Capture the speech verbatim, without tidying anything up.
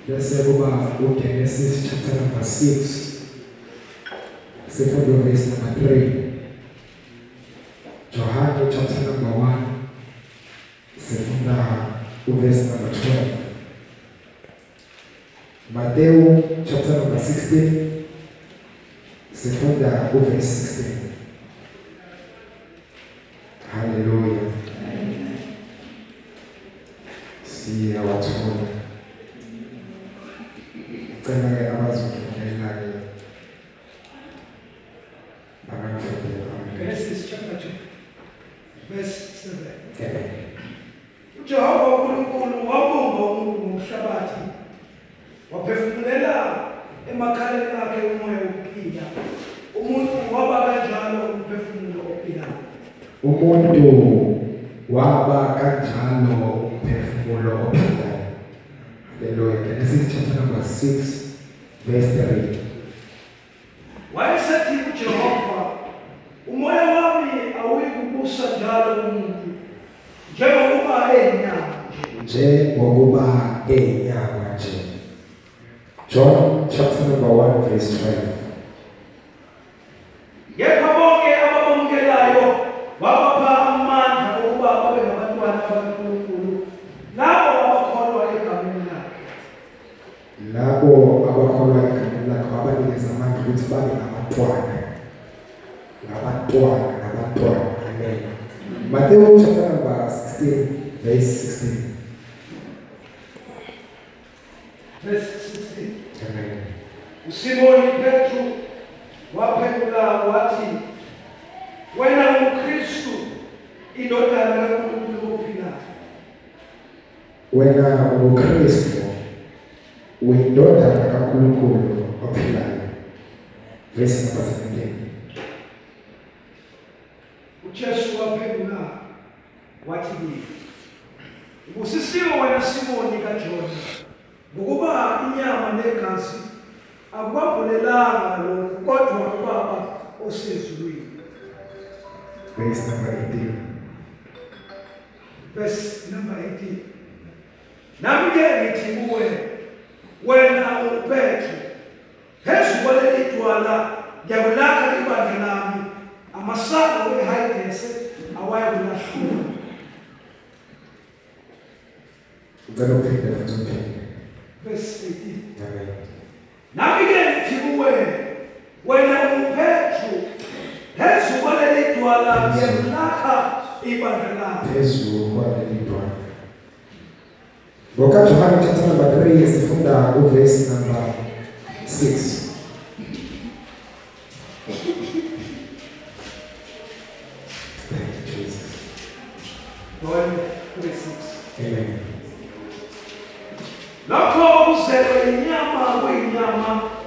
Bese kuba uGenesis chapter number six, sifunda verse number three. John chapter number one, sifunda verse number twelve. Matthew chapter number sixteen, sifunda verse sixteen. Hallelujah. See our tone. Cela abazofunela ke Genesis chapter two verse seven. Amen. uJehova uNkulunkulu wabumba umuntu ngomhlabathi waphefumulela emakhaleni akhe umoya wokuphila. Umuntu waba kanjalo umphefumulo ophilayo. Umuntu waba kanjalo umphefumulo ophilayo. Hallelujah. Genesis chapter number six, verse three. Wayesethi uJehova, umoya wami awuyikubusa njalo umuntu njengokuba enyama nje ngokuba enyama nje. John chapter number one, verse twelve. Yekho bonke ababamukelayo wabapha amandla ukuba babe ngabantwana bakaNkulunkulu, labo abakholwa egameni lakhe. Labo abakholwa egameni lakhe wabanikeza amandla ukuthi babe ngabantwana. Ngabantwana, ngabantwana. Amen. Matthew chapter number sixteen, verse sixteen. Verse sixteen. Amen. uSimoni Petru waphendula wathi, wena uKristu indodana kaNkulunkulu ophilayo. Wena uKristu uyindodana kaNkulunkulu ophilayo. Verse number seventeen. uJesu waphendula wathi kuye, ubusisiwe wena Simoni kaJona, ngokuba inyama negazi akwabulelanga lokhu kodwa uBaba osezulwini. Verse number eighteen. Verse number eighteen. Nami ke ngithi kuwe, wena uPetru, phezu kwaleli dwala ngiyakulakha ibandla lami, amasango eHadesi awayakulahlula. Ucela ukuphinde futhi uphinde. Verse eighteen. Amen. Nami ke ngithi kuwe, wena uPetru, phezu kwaleli dwala ngiyakulakha ibandla lami. Phezu kwaleli dwala. Ngoka John chapter number three, sifunda verse number six. Thank you, Jesus. John three six. Amen. Lokho kuzelwe inyama kuyinyama,